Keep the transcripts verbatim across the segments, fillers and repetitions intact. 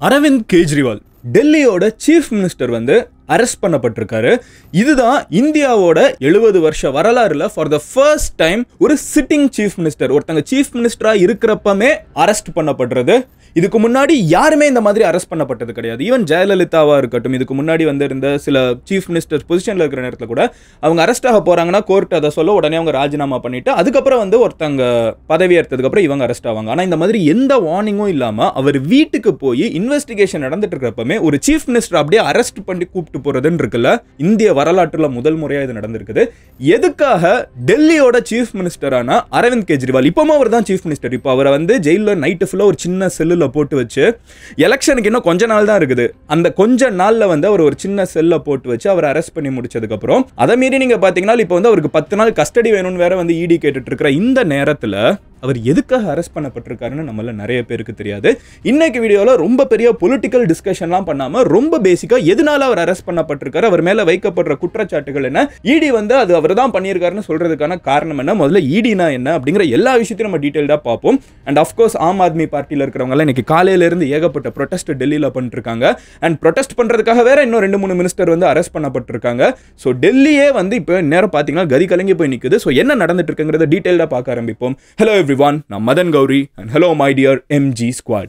Arvind Kejirwal, டெல்லியோட chief minister வந்து arrest பண்ணப்பட்டிருக்காரு. இதுதான் இந்தியாவோட எழுபது வருஷ வரலாறுல ஃபார் த ஃபர்ஸ்ட் டைம் ஒரு சிட்டிங் சீஃப் மினிஸ்டர் ஒருத்தங்க சீஃப் மினிஸ்டரா இருக்கிறப்பமே அரெஸ்ட் பண்ணப்படுறது. இதுக்கு முன்னாடி யாருமே இந்த மாதிரி அரெஸ்ட் பண்ணப்பட்டது கிடையாது. ஈவன் ஜெயலலிதாவா இருக்கட்டும், இதுக்கு முன்னாடி வந்து இருந்த சில சீஃப் மினிஸ்டர் பொசிஷன்ல இருக்கிற நேரத்தில் கூட அவங்க அரெஸ்ட் ஆக போறாங்கன்னா கோர்ட் அதை சொல்ல உடனே அவங்க ராஜினாமா பண்ணிட்டு அதுக்கப்புறம் வந்து ஒருத்தங்க பதவி ஏற்றதுக்கு அப்புறம் இவங்க அரெஸ்ட் ஆவாங்க. ஆனா இந்த மாதிரி எந்த வார்னிங்கும் இல்லாம அவர் வீட்டுக்கு போய் இன்வெஸ்டிகேஷன் நடந்துட்டு இருக்கிறப்பமே ஒரு சீஃப் மினிஸ்டர் அப்படியே அரெஸ்ட் பண்ணி கூப்பிட்டு போறதுன்னு இருக்குல்ல, இந்திய வரலாற்றுல முதல் முறையா இது நடந்திருக்குது. எதுக்காக டெல்லியோட சீஃப் மினிஸ்டரான அரவிந்த் கெஜ்ரிவால், இப்பவும் அவர் தான் சீஃப் மினிஸ்டர், இப்போ அவரை வந்து ஜெயிலில் நைட்டு ஃபுல்லா ஒரு சின்ன செல்லுல போட்டு வச்சு, எலெக்ஷனுக்கு இன்னும் கொஞ்ச நாள் தான் இருக்குது, அந்த கொஞ்ச நாள்ல வந்து அவர் ஒரு சின்ன செல்ல போட்டு வச்சு அவர் அரெஸ்ட் பண்ணி முடிச்சதுக்கு அப்புறம் அதை மீறி நீங்க பாத்தீங்கன்னா இப்போ வந்து அவருக்கு பத்து நாள் கஸ்டடி வேணும்னு வேற வந்து இடி கேட்டுட்டு இருக்கிற இந்த நேரத்துல அவர் எதுக்காக அரெஸ்ட் பண்ணப்பட்டிருக்காருன்னு நம்மள நிறைய பேருக்கு தெரியாது. இன்னைக்கு வீடியோல ரொம்ப பெரிய பொலிட்டிக்கல் டிஸ்கஷன்லாம் பண்ணாம ரொம்ப பேசிக்கா எதனால அவர் அரெஸ்ட் பண்ணப்பட்டிருக்காரு, அவர் மேல வைக்கப்படுற குற்றச்சாட்டுகள் என்ன, இடி வந்து அது அவர் தான் பண்ணியிருக்காருன்னு சொல்றதுக்கான காரணம் என்ன, முதல்ல இடினா என்ன அப்படிங்கிற எல்லா விஷயத்தையும் நம்ம டீடைல்டா பார்ப்போம். அண்ட் ஆஃப்கோர்ஸ் ஆம் ஆத்மி பார்ட்டியில் இருக்கிறவங்க எல்லாம் இன்னைக்கு காலையில இருந்து ஏகப்பட்ட ப்ரொடெஸ்ட் டெல்லியில பண்ணிட்டு இருக்காங்க. அண்ட் ப்ரொடெஸ்ட் பண்றதுக்காக வேற இன்னும் ரெண்டு மூணு மினிஸ்டர் வந்து அரெஸ்ட் பண்ணப்பட்டிருக்காங்க. ஸோ டெல்லியே வந்து இப்போ நேரம் பார்த்தீங்கன்னா கதி கலங்கி போய் நிற்குது. ஸோ என்ன நடந்துட்டு இருக்குங்கிறத டீடைல்டா பார்க்க ஆரம்பிப்போம். ஹலோ everyone, நான் Madan Gowri and hello my dear M G squad.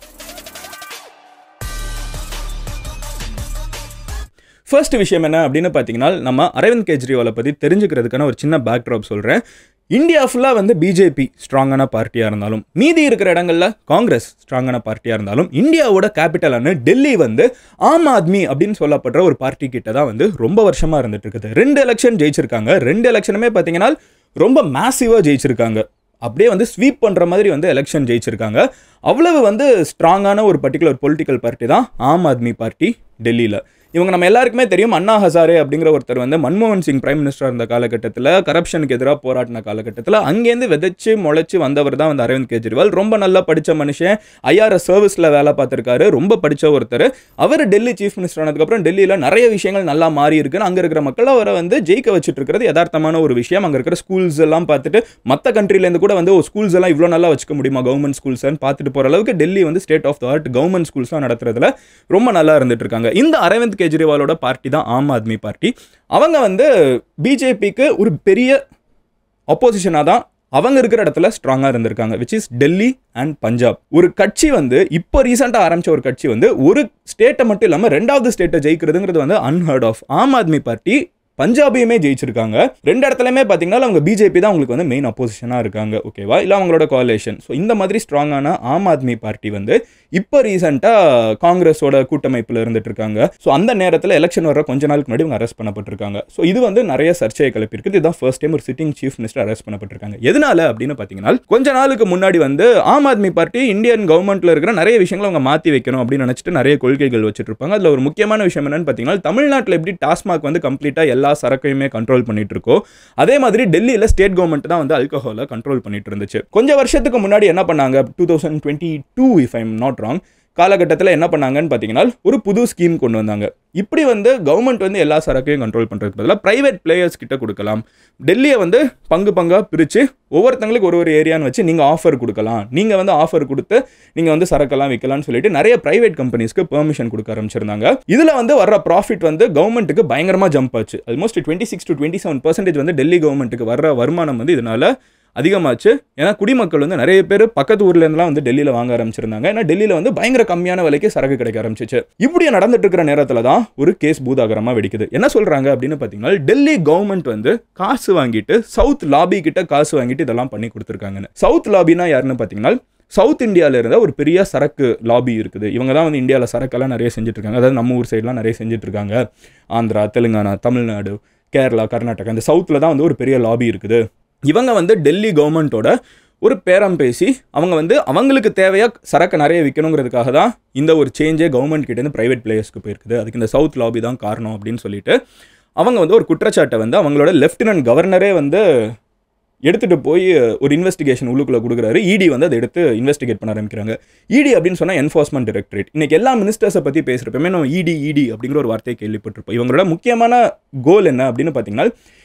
First விஷயம் என்ன அப்படின்னு பார்த்தீங்கன்னா, நம்ம அரவிந்த் கெஜ்ரிவாலை பற்றி தெரிஞ்சுக்கிறதுக்கான ஒரு சின்ன பேக்ட்ராப் சொல்கிறேன். இந்தியா ஃபுல்லாக வந்து பிஜேபி ஸ்ட்ராங்கான பார்ட்டியாக இருந்தாலும், மீதி இருக்கிற இடங்களில் காங்கிரஸ் ஸ்ட்ராங்கான பார்ட்டியாக இருந்தாலும், இந்தியாவோட கேபிட்டலான டெல்லி வந்து ஆம் ஆத்மி அப்படின்னு சொல்லப்படுற ஒரு பார்ட்டி கிட்ட தான் வந்து ரொம்ப வருஷமாக இருந்துட்டு இருக்குது. ரெண்டு எலெக்ஷன் ஜெயிச்சிருக்காங்க. ரெண்டு எலெக்ஷனுமே பார்த்தீங்கன்னா ரொம்ப மேசிவாக ஜெயிச்சிருக்காங்க. அப்படியே வந்து ஸ்வீப் பண்ணுற மாதிரி வந்து எலெக்ஷன் ஜெயிச்சிருக்காங்க. அவ்வளவு வந்து ஸ்ட்ராங்கான ஒரு பர்டிகுலர் பொலிட்டிக்கல் பார்ட்டி தான் ஆம் ஆத்மி பார்ட்டி டெல்லியில். இவங்க நம்ம எல்லாருக்குமே தெரியும், அண்ணா ஹசாரே அப்படிங்கிற ஒருத்தர் வந்து மன்மோகன் சிங் பிரைம் மினிஸ்டர் இருந்த காலகட்டத்தில் கரப்ஷனுக்கு எதிராக போராட்டின காலகட்டத்தில் அங்கேருந்து விதைச்சு முளைச்சு வந்தவர் தான் வந்து அரவிந்த் கெஜ்ரிவால். ரொம்ப நல்லா படித்த மனுஷன், ஐஆர்எஸ் சர்வீஸில் வேலை பார்த்துருக்காரு, ரொம்ப படித்த ஒருத்தர். அவர் டெல்லி சீஃப் மினிஸ்டர் ஆனதுக்கப்புறம் டெல்லியில் நிறைய விஷயங்கள் நல்லா மாறி இருக்குன்னு அங்கே இருக்கிற மக்கள் அவரை வந்து ஜெயிக்க வச்சுட்டு இருக்கிறது யதார்த்தமான ஒரு விஷயம். அங்கே இருக்கிற ஸ்கூல்ஸ் எல்லாம் பார்த்துட்டு மற்ற கண்ட்ரிலேருந்து கூட வந்து ஸ்கூல்ஸ் எல்லாம் இவ்வளோ நல்லா வச்சுக்க முடியுமா கவர்மெண்ட் ஸ்கூல்ஸ்ன்னு பார்த்துட்டு போகிற அளவுக்கு டெல்லி வந்து state of the art government ஸ்கூல்ஸ்லாம் நடத்துறதுல ரொம்ப நல்லா இருந்துட்டு இருக்காங்க. இந்த அரவிந்த் கெஜ்ரிவாலோட பார்ட்டி தான் ஆம் ஆத்மி பார்ட்டி. அவங்க வந்து பிஜேபிக்கு ஒரு பெரிய ஆப்போசிஷனாக தான் அவங்க இருக்கிற இடத்துல ஸ்ட்ராங்காக இருந்திருக்காங்க, which is Delhi and Punjab. ஒரு கட்சி வந்து இப்போ ரீசெண்டாக ஆரம்பிச்ச ஒரு கட்சி வந்து ஒரு ஸ்டேட்டை மட்டும் இல்லாமல் ரெண்டாவது ஸ்டேட்டை ஜெயிக்கிறதுங்கிறது வந்து unheard of. Aam Aadmi party பஞ்சாபையுமே ஜெயிச்சிருக்காங்க. ரெண்டு இடத்துலையுமே பார்த்தீங்கன்னா அவங்க பிஜேபி தான் அவங்களுக்கு வந்து மெயின் அப்போசிஷனாக இருக்காங்க, ஓகேவா, இல்லை அவங்களோட கோலேஷன். ஸோ இந்த மாதிரி ஸ்ட்ராங்கான ஆம் ஆத்மி பார்ட்டி வந்து இப்போ ரீசெண்டாக காங்கிரஸோட கூட்டமைப்பில் இருந்துட்டு இருக்காங்க. ஸோ அந்த நேரத்தில் எலெக்ஷன் வர கொஞ்ச நாளுக்கு முன்னாடி அவங்க அரெஸ்ட் பண்ணப்பட்டிருக்காங்க. ஸோ இது வந்து நிறைய சர்ச்சையை கிளப்பியிருக்கு. இதுதான் ஃபர்ஸ்ட் டைம் ஒரு சிட்டிங் சீஃப் மினிஸ்டர் அரெஸ்ட் பண்ணப்பட்டிருக்காங்க. எதனால அப்படின்னு பார்த்தீங்கன்னா, கொஞ்ச நாளுக்கு முன்னாடி வந்து ஆம் ஆத்மி பார்ட்டி இந்தியன் கவர்மெண்ட்ல இருக்கிற நிறைய விஷயங்களை அவங்க மாற்றி வைக்கணும் அப்படின்னு நினச்சிட்டு நிறைய கொள்கைகள் வச்சுட்டு இருப்பாங்க. அதில் ஒரு முக்கியமான விஷயம் என்னன்னு பார்த்தீங்கன்னா, தமிழ்நாட்டில் எப்படி டாஸ்மாக் வந்து கம்ப்ளீட்டாக எல்லா சரக்கையுமே கண்ட்ரோல் பண்ணிட்டு இருக்கோ, அதே மாதிரி டெல்லியில் ஸ்டேட் கவர்மெண்ட் தான் வந்து ஆல்கஹாலை கண்ட்ரோல் பண்ணிட்டு இருந்துச்சு. கொஞ்சம் வருஷத்துக்கு முன்னாடி என்ன பண்ணாங்க, two thousand twenty two if I'm not wrong காலகட்டத்தில் என்ன பண்ணாங்கன்னு பார்த்தீங்கன்னா, ஒரு புது ஸ்கீம் கொண்டு வந்தாங்க. இப்படி வந்து கவர்மெண்ட் வந்து எல்லா சரக்கையும் கண்ட்ரோல் பண்ணுறதுக்கு பதிலாக பிரைவேட் பிளேயர்ஸ் கிட்ட கொடுக்கலாம். டெல்லியை வந்து பங்கு பங்காக பிரித்து ஒவ்வொருத்தங்களுக்கு ஒரு ஒரு ஏரியான்னு வச்சு நீங்கள் ஆஃபர் கொடுக்கலாம், நீங்கள் வந்து ஆஃபர் கொடுத்து நீங்கள் வந்து சரக்கெல்லாம் விற்கலாம்னு சொல்லிட்டு நிறைய பிரைவேட் கம்பெனிஸ்க்கு பெர்மிஷன் கொடுக்க ஆரம்பிச்சிருந்தாங்க. இதில் வந்து வர்ற ப்ராஃபிட் வந்து கவர்மெண்ட்டுக்கு பயங்கரமாக ஜம்ப் ஆச்சு. Almost twenty six to twenty seven percentage வந்து டெல்லி கவர்மெண்ட்டுக்கு வர்ற வருமானம் வந்து இதனால அதிகமாச்சு. ஏன்னா குடிமக்கள் வந்து நிறைய பேர் பக்கத்து ஊர்ல இருந்தெல்லாம் வந்து டெல்லியில் வாங்க ஆரம்பிச்சிருந்தாங்க. ஏன்னா டெல்லியில் வந்து பயங்கர கம்மியான விலைக்கு சரக்கு கிடைக்க ஆரம்பிச்சிச்சு. இப்படியே நடந்துட்டு இருக்கிற நேரத்தில் தான் ஒரு கேஸ் பூதாகரமாக வெடிக்குது. என்ன சொல்றாங்க அப்படின்னு பார்த்தீங்கன்னா, டெல்லி கவர்மெண்ட் வந்து காசு வாங்கிட்டு சவுத் லாபி கிட்ட காசு வாங்கிட்டு இதெல்லாம் பண்ணி கொடுத்துருக்காங்கன்னு. சவுத் லாபினா யாருன்னு பார்த்தீங்கன்னா, சவுத் இந்தியாவில் இருந்த ஒரு பெரிய சரக்கு லாபி இருக்குது. இவங்க தான் வந்து இந்தியாவில் சரக்கெல்லாம் நிறைய செஞ்சுட்டு இருக்காங்க. அதாவது நம்ம ஊர் சைட்லாம் நிறைய செஞ்சுட்டு இருக்காங்க. ஆந்திரா, தெலுங்கானா, தமிழ்நாடு, கேரளா, கர்நாடகா, இந்த சவுத்தில் தான் வந்து ஒரு பெரிய லாபி இருக்குது. இவங்க வந்து டெல்லி கவர்மெண்ட்டோட ஒரு பேரம் பேசி அவங்க வந்து அவங்களுக்கு தேவையாக சரக்கு நிறைய விற்கணுங்கிறதுக்காக தான் இந்த ஒரு சேஞ்சே கவர்மெண்ட் கிட்டேருந்து ப்ரைவேட் பிளேயர்ஸ்க்கு போயிருக்குது. அதுக்கு இந்த சவுத் லாபி தான் காரணம் அப்படின்னு சொல்லிட்டு அவங்க வந்து ஒரு குற்றச்சாட்டை வந்து அவங்களோட லெஃப்டினன்ட் கவர்னரே வந்து எடுத்துகிட்டு போய் ஒரு இன்வெஸ்டிகேஷன் உள்ளுக்குள்ளே கொடுக்குறாரு. இடி வந்து அதை எடுத்து இன்வெஸ்டிகேட் பண்ண ஆரம்பிக்கிறாங்க. இடி அப்படின்னு சொன்னால் என்ஃபோர்ஸ்மெண்ட் டைரக்டரேட். இன்னைக்கு எல்லா மினிஸ்டர்ஸை பற்றி பேசுகிறப்பமே நம்ம இடி இடி அப்படிங்கிற ஒரு வார்த்தையை கேள்விப்பட்டிருப்போம். இவங்களோட முக்கியமான கோல் என்ன அப்படின்னு பார்த்தீங்கன்னா,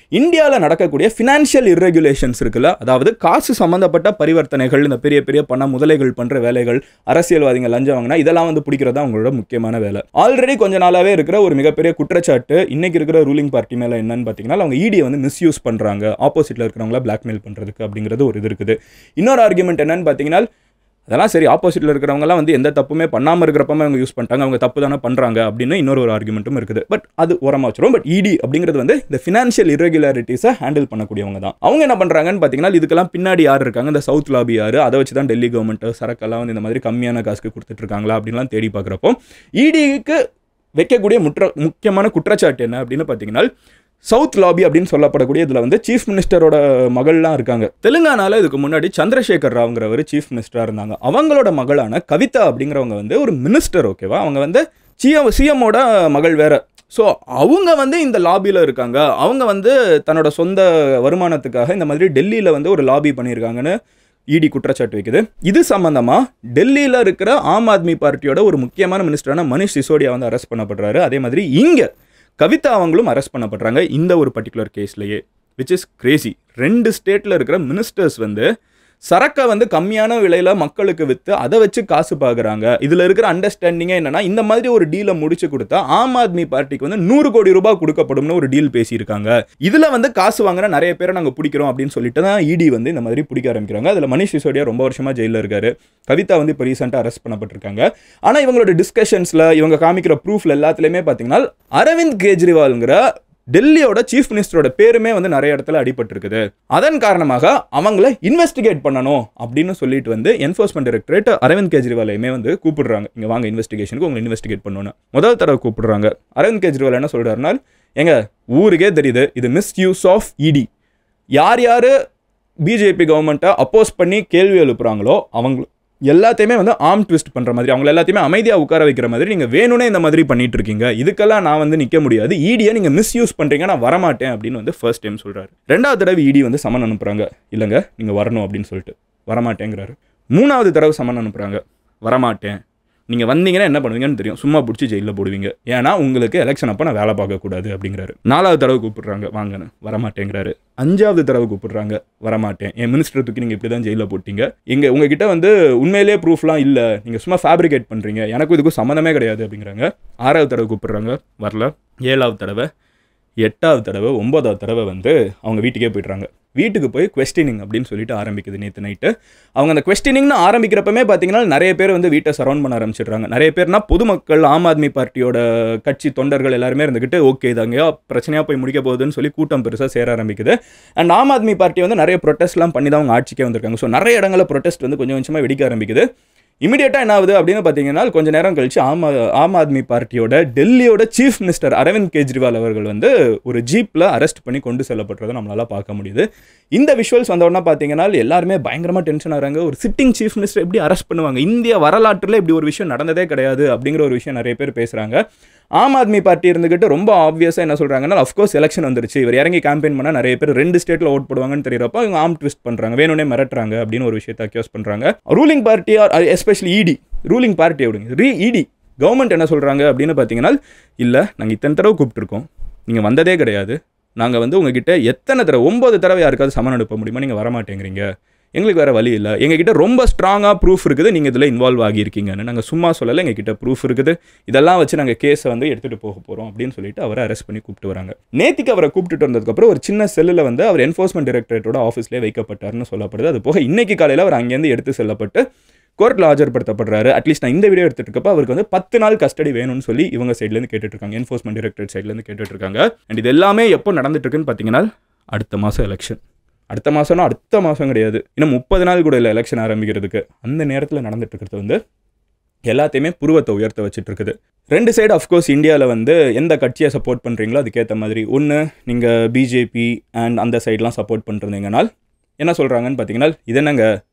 இந்தியாவில் நடக்கக்கூடிய ஃபினான்ஷியல் இர்ரெகுலேஷன்ஸ் இருக்குல்ல, அதாவது காசு சம்மந்தப்பட்ட பரிவர்த்தனைகள், இந்த பெரிய பெரிய பண முதலைகள் பண்ணுற வேலைகள், அரசியல்வாதிகள் லஞ்சம் வாங்கினா இதெல்லாம் வந்து பிடிக்கிறது தான் அவங்களோட முக்கியமான வேலை. ஆல்ரெடி கொஞ்ச நாளாகவே இருக்கிற ஒரு மிகப்பெரிய குற்றச்சாட்டு இன்னைக்கு இருக்கிற ரூலிங் பார்ட்டி மேலே என்னன்னு பார்த்தீங்கன்னா, அவங்க இடியை வந்து மிஸ்யூஸ் பண்ணுறாங்க, ஆப்போசிட்டில் இருக்கிறவங்கள பிளாக்மெயில் பண்ணுறதுக்கு அப்படிங்கிறது ஒரு இது இருக்குது. இன்னொரு ஆர்குமெண்ட் என்னன்னு பார்த்தீங்கன்னா, அதெல்லாம் சரி, ஆப்போசிட்டில் இருக்கிறவங்கலாம் வந்து எந்த தப்புமே பண்ணாமல் இருக்கிறப்பமே அவங்க யூஸ் பண்ணிட்டாங்க, அவங்க தப்பு தானே பண்ணுறாங்க அப்படின்னு இன்னொரு ஒரு ஆர்குமெண்ட்டும் இருக்குது. பட் அது ஓரமாக வச்சிரும். பட் இடி அப்படிங்கிறது வந்து இந்த ஃபினான்ஷியல் இரெகுலாரிட்டிஸை ஹேண்டில் பண்ணக்கூடியவங்க தான். அவங்க என்ன பண்ணுறாங்கன்னு பார்த்தீங்கன்னா, இதுக்கெல்லாம் பின்னாடி யார் இருக்காங்க, இந்த சவுத் லாபி யார், அதை வச்சு தான் டெல்லி கவர்மெண்ட் சரக்கெல்லாம் வந்து இந்த மாதிரி கம்மியான காசுக்கு கொடுத்துட்ருக்காங்களா அப்படின்லாம் தேடி பார்க்குறப்போ இடிக்கு வைக்கக்கூடிய முற்ற முக்கியமான குற்றச்சாட்டு என்ன அப்படின்னு பார்த்தீங்கன்னா, சவுத் லாபி அப்படின்னு சொல்லப்படக்கூடிய இதில் வந்து சீஃப் மினிஸ்டரோட மகள்லாம் இருக்காங்க. தெலுங்கானாவில் இதுக்கு முன்னாடி சந்திரசேகர் ராவ்ங்கிறவர் சீஃப் மினிஸ்டராக இருந்தாங்க. அவங்களோட மகளான கவிதா அப்படிங்கிறவங்க வந்து ஒரு மினிஸ்டர், ஓகேவா, அவங்க வந்து சிஎம் சிஎம்மோட மகள் வேற. ஸோ அவங்க வந்து இந்த லாபியில் இருக்காங்க. அவங்க வந்து தன்னோட சொந்த வருமானத்துக்காக இந்த மாதிரி டெல்லியில் வந்து ஒரு லாபி பண்ணியிருக்காங்கன்னு இடி குற்றச்சாட்டு வைக்குது. இது சம்பந்தமாக டெல்லியில் இருக்கிற ஆம் ஆத்மி பார்ட்டியோட ஒரு முக்கியமான மினிஸ்டரான மனிஷ் சிசோடியா வந்து அரெஸ்ட் பண்ணப்படுறாரு. அதே மாதிரி இங்கே கவிதா அவங்களும் அரெஸ்ட் பண்ணப்படுறாங்க இந்த ஒரு பர்டிகுலர் கேஸ்லேயே, விச் இஸ் கிரேசி. ரெண்டு ஸ்டேட்டில் இருக்கிற மினிஸ்டர்ஸ் வந்து சரக்கை வந்து கம்மியான விலையில் மக்களுக்கு விற்று அதை வச்சு காசு பார்க்குறாங்க. இதில் இருக்கிற அண்டர்ஸ்டாண்டிங்கே என்னன்னா, இந்த மாதிரி ஒரு டீலை முடிச்சு கொடுத்தா ஆம் ஆத்மி பார்ட்டிக்கு வந்து நூறு கோடி ரூபாய் கொடுக்கப்படும்னு ஒரு டீல் பேசியிருக்காங்க. இதில் வந்து காசு வாங்குற நிறைய பேரை நாங்கள் பிடிக்கிறோம் அப்படின்னு சொல்லிட்டு தான் இடி வந்து இந்த மாதிரி பிடிக்க ஆரம்பிக்கிறாங்க. அதில் மனிஷ் சிசோடியா ரொம்ப வருஷமாக ஜெயிலில் இருக்காரு. கவிதா வந்து இப்போ ரீசெண்டாக அரெஸ்ட் பண்ணப்பட்டிருக்காங்க. ஆனால் இவங்களோட டிஸ்கஷன்ஸில் இவங்க காமிக்கிற ப்ரூஃப்ல எல்லாத்துலேயுமே பார்த்தீங்கன்னா, அரவிந்த் கெஜ்ரிவால்ங்கிற டெல்லியோட சீஃப் மினிஸ்டரோட பேருமே வந்து நிறைய இடத்துல அடிபட்டிருக்குது. அதன் காரணமாக அவங்கள இன்வெஸ்டிகேட் பண்ணணும் அப்படின்னு சொல்லிட்டு வந்து என்ஃபோர்ஸ்மெண்ட் டைரக்டரேட் அரவிந்த் கெஜ்ரிவாலையுமே வந்து கூப்பிடுறாங்க. இங்கே வாங்க இன்வெஸ்டிகேஷனுக்கு, உங்களை இன்வெஸ்டிகேட் பண்ணணும் முதல் தடவை கூப்பிடுறாங்க. அரவிந்த் கெஜ்ரிவால் என்ன சொல்கிறாருன்னா, எங்க ஊருக்கே தெரியுது இது மிஸ்யூஸ் ஆஃப் இடி. யார் யார் பிஜேபி கவர்மெண்ட்டை அப்போஸ் பண்ணி கேள்வி எழுப்புறாங்களோ அவங்க எல்லாத்தையுமே வந்து ஆம் ட்விஸ்ட் பண்ணுற மாதிரி, அவங்க எல்லாத்தையுமே அமைதியாக உட்கார வைக்கிற மாதிரி நீங்கள் வேணும்னே இந்த மாதிரி பண்ணிட்டு இருக்கீங்க. இதுக்கெல்லாம் நான் வந்து நிற்க முடியாது. இடியை நீங்கள் மிஸ்யூஸ் பண்ணுறீங்க, நான் வரமாட்டேன் அப்படின்னு வந்து ஃபர்ஸ்ட் டைம் சொல்கிறாரு. ரெண்டாவது தடவை இடி வந்து சமன் அனுப்புகிறாங்க, இல்லைங்க நீங்கள் வரணும் அப்படின்னு சொல்லிட்டு வரமாட்டேங்கிறாரு. மூணாவது தடவை சமன் அனுப்புகிறாங்க, வரமாட்டேன், நீங்கள் வந்தீங்கன்னா என்ன பண்ணுவீங்கன்னு தெரியும், சும்மா பிடிச்சி ஜெயிலில் போடுவீங்க, ஏன்னா உங்களுக்கு எலெக்ஷன் அப்போ நான் வேலை பார்க்கக்கூடாது அப்படிங்கிறாரு. நாலாவது தடவை கூப்பிடுறாங்க, வாங்கன்னு, வரமாட்டேங்கிறாரு. அஞ்சாவது தடவை கூப்பிடுறாங்க, வரமாட்டேன், என் மினிஸ்டர் தூக்கி நீங்கள் இப்படி தான் ஜெயிலில் போட்டீங்க, இங்கே உங்ககிட்ட வந்து உண்மையிலேயே ப்ரூஃப்லாம் இல்லை, நீங்கள் சும்மா ஃபேப்ரிகேட் பண்ணுறீங்க, எனக்கும் இதுக்கும் சம்மந்தமே கிடையாது அப்படிங்கிறாங்க. ஆறாவது தடவை கூப்பிடுறாங்க, வரல. ஏழாவது தடவை, எட்டாவது தடவை, ஒன்பதாவது தடவை வந்து அவங்க வீட்டுக்கே போய்ட்றாங்க. வீட்டுக்கு போய் கொஸ்டினிங் அப்படின்னு சொல்லிட்டு ஆரம்பிக்குது நேற்று நைட்டு. அவங்க அந்த கொஸ்டினிங்னு ஆரம்பிக்கிறப்பமே பார்த்தீங்கன்னா நிறைய பேர் வந்து வீட்டை சரௌண்ட் பண்ண ஆரம்பிச்சிடுறாங்க. நிறைய பேர்னா பொதுமக்கள், ஆம் ஆத்மி பார்ட்டியோட கட்சி தொண்டர்கள் எல்லாருமே இருந்துக்கிட்டு ஓகே இது அங்கேயோ பிரச்சனையாக போய் முடிக்க போகுதுன்னு சொல்லி கூட்டம் பெருசாக சேர ஆரம்பிக்குது. அண்ட் ஆம் ஆத்மி பார்ட்டி வந்து நிறைய ப்ரொட்டஸ்ட்லாம் பண்ணி தான் அவங்க ஆட்சிக்கே வந்திருக்காங்க. ஸோ நிறைய இடங்களில் ப்ரொட்டஸ்ட் வந்து கொஞ்சம் கொஞ்சமாக வெடிக்க ஆரம்பிக்குது. இமீடியட்டாக என்ன ஆகுது அப்படின்னு பார்த்தீங்கன்னா, கொஞ்சம் நேரம் கழிச்சு ஆம் ஆம் ஆத்மி பார்ட்டியோட டெல்லியோட சீஃப் மினிஸ்டர் அரவிந்த் கெஜ்ரிவால் அவர்கள் வந்து ஒரு ஜீப்பில் அரெஸ்ட் பண்ணி கொண்டு செல்லப்படுறதை நம்மளால் பார்க்க முடியுது. இந்த விஷுவல்ஸ் வந்தோடனே பார்த்தீங்கன்னா எல்லாருமே பயங்கரமாக டென்ஷன் ஆகிறாங்க. ஒரு சிட்டிங் சீஃப் மினிஸ்டர் எப்படி அரெஸ்ட் பண்ணுவாங்க, இந்திய வரலாற்றில் இப்படி ஒரு விஷயம் நடந்ததே கிடையாது அப்படிங்கிற ஒரு விஷயம் நிறைய பேர் பேசுகிறாங்க. ஆம் ஆத்மி பார்ட்டி இருந்துக்கிட்டு ரொம்ப ஆப்வியஸாக என்ன சொல்கிறாங்கன்னா, அஃப்கோர்ஸ் எலெக்ஷன் வந்துருச்சு, இவர் இறங்கி கேம்பெயின் பண்ணால் நிறைய பேர் ரெண்டு ஸ்டேட்டில் ஓட் போடுவாங்கன்னு தெரியறப்போ இவங்க ஆம் ட்விஸ்ட் பண்ணுறாங்க, வேணும்னே மிரட்டுறாங்க அப்படின்னு ஒரு விஷயத்தை அக்யூஸ் பண்ணுறாங்க. Ruling party or especially ED, ruling party அப்படிங்க ரீ இடி கவர்மெண்ட் என்ன சொல்கிறாங்க அப்படின்னு பார்த்தீங்கன்னா, இல்லை நாங்கள் இத்தனை தடவை கூப்பிட்டுருக்கோம், நீங்கள் வந்ததே கிடையாது, நாங்கள் வந்து உங்ககிட்ட எத்தனை தடவை ஒம்பது தடவை யாருக்காவது சமன் அனுப்ப முடியுமா, நீங்கள் வரமாட்டேங்கிறீங்க, எங்களுக்கு வேறு வழி இல்லை, எங்ககிட்ட ரொம்ப ஸ்ட்ராங்காக ப்ரூஃப் இருக்குது, நீங்கள் இதில் இன்வால்வ் ஆகியிருக்கீங்கன்னு, நாங்கள் சும்மா சொல்லலை, எங்ககிட்ட ப்ரூஃப் இருக்குது, இதெல்லாம் வச்சு நாங்கள் கேஸை வந்து எடுத்துகிட்டு போக போகிறோம் அப்படின்னு சொல்லிட்டு அவரை அரெஸ்ட் பண்ணி கூப்பிட்டு வராங்க. நேற்றுக்கு அவரை கூப்பிட்டு வந்ததுக்கப்புறம் ஒரு சின்ன செல்லில் வந்து அவர் என்ஃபோர்ஸ்மெண்ட் டைரக்டரேட்டோட ஆஃபீஸ்லேயே வைக்கப்பட்டார்னு சொல்லப்படுது. அது போக இன்னைக்கு காலையில் அவர் அங்கேருந்து எடுத்து செல்லப்பட்டு கோர்ட்டில் ஆஜர்படுத்தப்படுறாரு. அட்லீஸ்ட் நான் இந்த வீடியோ எடுத்துட்டு இருக்கப்போ அவருக்கு வந்து பத்து நாள் கஸ்டடி வேணும்னு சொல்லி இவங்க சைட்லேருந்து கேட்டுட்டு இருக்காங்க, என்ஃபோர்ஸ்மெண்ட் டைரக்டரேட் சைட்லேருந்து கேட்டுட்டு இருக்காங்க. அண்ட் இது எல்லாமே எப்போ நடந்துட்டு இருக்குன்னு பார்த்தீங்கன்னா, அடுத்த மாதம் எலெக்ஷன், அடுத்த மாதம்னா அடுத்த மாதம் கிடையாது, இன்னும் முப்பது நாள் கூட இல்லை எலெக்ஷன் ஆரம்பிக்கிறதுக்கு. அந்த நேரத்தில் நடந்துட்டு இருக்கிறது வந்து எல்லாத்தையுமே புருவத்தை உயர்த்த வச்சுட்டு இருக்குது. ரெண்டு சைடு அஃப்கோர்ஸ் இந்தியாவில் வந்து எந்த கட்சியை சப்போர்ட் பண்ணுறீங்களோ அதுக்கேற்ற மாதிரி, ஒன்று நீங்கள் பிஜேபி அண்ட் அந்த சைட்லாம் சப்போர்ட் பண்ணுறீங்கனால் என்ன சொல்கிறாங்கன்னு பார்த்தீங்கன்னா, இது என்னங்க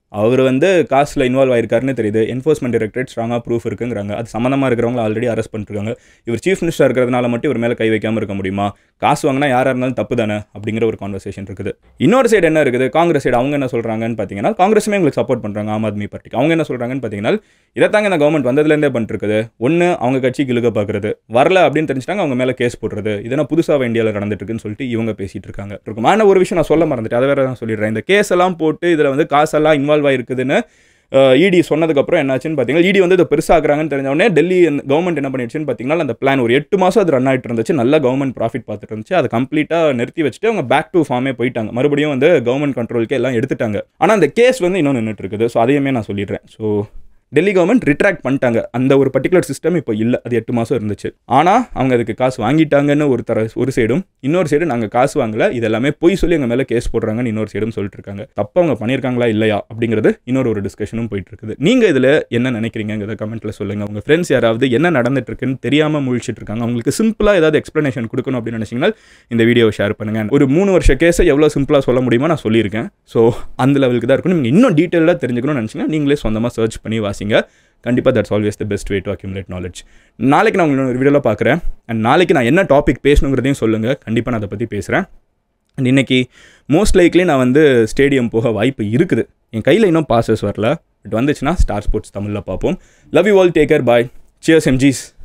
அவர் வந்து காசில் இன்வால்வ் ஆயிருக்காருன்னு தெரியுது. என்ஃபோர்ஸ்மெண்ட் டைரக்டரேட் ஸ்ட்ராங்காக ப்ரூஃப் இருக்குங்கிறாங்க. அது சம்மந்தமாக இருக்கிறவங்க ஆல்ரெடி அரெஸ்ட் பண்ணிருக்காங்க. இவர் சீஃப் மினிஸ்டர் இருக்கிறதுனால மட்டும் இவர் மேலே கை வைக்காமல் இருக்க முடியுமா? காசு வாங்கினா யாராக இருந்தாலும் தப்பு தானே அப்படிங்கிற ஒரு கான்வர்சேஷன் இருக்குது. இன்னொரு சைடு என்ன இருக்குது, காங்கிரஸ் சைடு அவங்க என்ன சொல்கிறாங்கன்னு பார்த்தீங்கன்னா, காங்கிரஸுமே எங்களுக்கு சப்போர்ட் பண்ணுறாங்க ஆம் ஆத்மி பார்ட்டிக்கு. அவங்க என்ன சொல்கிறாங்கன்னு பார்த்தீங்கன்னா, இதைத்தாங்க இந்த கவர்மெண்ட் வந்ததுலேருந்தே பண்ணிருக்குது. ஒன்று அவங்க கட்சிக்கு இழுக்க பார்க்குறது, வரல அப்படின்னு தெரிஞ்சிட்டாங்க அவங்க மேலே கேஸ் போடுறது, இதெல்லாம் புதுசாக இந்தியாவில் நடந்துட்டு இருக்குன்னு சொல்லிட்டு இவங்க பேசிட்டு இருக்காங்க. இருக்குமான ஒரு விஷயம் நான் சொல்ல மறந்துட்டு அதை வேற தான் சொல்லிடுறேன். இந்த கேஸ் எல்லாம் போட்டு இதில் வந்து காசெல்லாம் இன்வால்வ் ஆயிருக்குதுன்னு இடி சொன்னதுக்கப்புறம் என்னாச்சுன்னு பார்த்தீங்கன்னா, இடி வந்து இதை பெருசாகிறாங்கன்னு தெரிஞ்சவொடனே டெல்லி கவர்மெண்ட் என்ன பண்ணிடுச்சுன்னு பார்த்தீங்கன்னா, அந்த பிளான் ஒரு எட்டு மாதம் அது ரன் ஆகிட்டு இருந்துச்சு. நல்ல கவர்மெண்ட் ப்ராஃபிட் பார்த்துட்டு இருந்துச்சு. அதை கம்ப்ளீட்டாக நிறுத்தி வச்சுட்டு அவங்க பேக் டு ஃபார்மே போயிட்டாங்க. மறுபடியும் வந்து கவர்மெண்ட் கண்ட்ரோலுக்கு எல்லாம் எடுத்துட்டாங்க. ஆனால் அந்த கேஸ் வந்து இன்னும் நின்றுட்டு இருக்குது. ஸோ அதையுமே நான் சொல்லிடுறேன். ஸோ டெல்லி கவர்மெண்ட் ரிட்ராக்ட் பண்ணிட்டாங்க. அந்த ஒரு பர்டிகுலர் சிஸ்டம் இப்போ இல்லை. அது எட்டு மாதம் இருந்துச்சு. ஆனால் அவங்க அதுக்கு காசு வாங்கிட்டாங்கன்னு ஒரு தர ஒரு சைடும், இன்னொரு சைடு நாங்கள் காசு வாங்கலை, இதெல்லாமே பொய் சொல்லி எங்கள் மேலே கேஸ் போடுறாங்கன்னு இன்னொரு சைடும் சொல்லிட்டு இருக்காங்க. தப்பு அவங்க பண்ணியிருக்காங்களா இல்லையா அப்படிங்கிறது இன்னொரு ஒரு டிஸ்கஷனும் போயிட்டு இருக்குது. நீங்கள் இதில் என்ன நினைக்கிறீங்கிறத கமெண்ட்டில் சொல்லுங்கள். உங்கள் ஃப்ரெண்ட்ஸ் யாராவது என்ன நடந்துட்டு இருக்குன்னு தெரியாமல் முழிச்சிட்டு இருக்காங்க, அவங்களுக்கு சிம்பிளாக ஏதாவது எக்ஸ்ப்ளனேஷன் கொடுக்கணும் அப்படின்னு நினச்சிங்கன்னா இந்த வீடியோவை ஷேர் பண்ணுங்கள். ஒரு மூணு வருஷ கேஸை எவ்வளோ சிம்பிளாக சொல்ல முடியுமோ நான் சொல்லியிருக்கேன். ஸோ அந்த லெவலுக்கு தான் இருக்கணும். நீங்கள் இன்னும் டீட்டெயிலாக தெரிஞ்சுக்கணும்னு நினச்சிங்கன்னா நீங்களே சொந்தமாக சர்ச் பண்ணி வாசிங்க. கண்டிப்பாக that's always the best way to accumulate knowledge. நாளைக்கு நான் உங்களோட வீடியோவில் பார்க்குறேன். அண்ட் நாளைக்கு நான் என்ன டாபிக் பேசணுங்கிறதையும் சொல்லுங்கள். கண்டிப்பாக நான் அதை பற்றி பேசுகிறேன். அண்ட் இன்றைக்கி மோஸ்ட் லைக்லி நான் வந்து ஸ்டேடியம் போக வாய்ப்பு இருக்குது. என் கையில் இன்னும் பாசஸ் வரல. பட் வந்துச்சுன்னா ஸ்டார் ஸ்போர்ட்ஸ் தமிழில் பார்ப்போம். Love you all, take care, bye, cheers எம்ஜிஸ்.